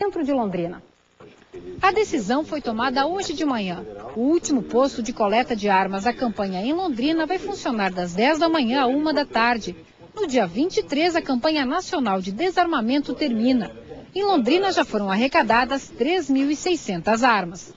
centro de Londrina. A decisão foi tomada hoje de manhã. O último posto de coleta de armas da campanha em Londrina vai funcionar das 10 da manhã à 1 da tarde. No dia 23, a campanha nacional de desarmamento termina. Em Londrina já foram arrecadadas 3.600 armas.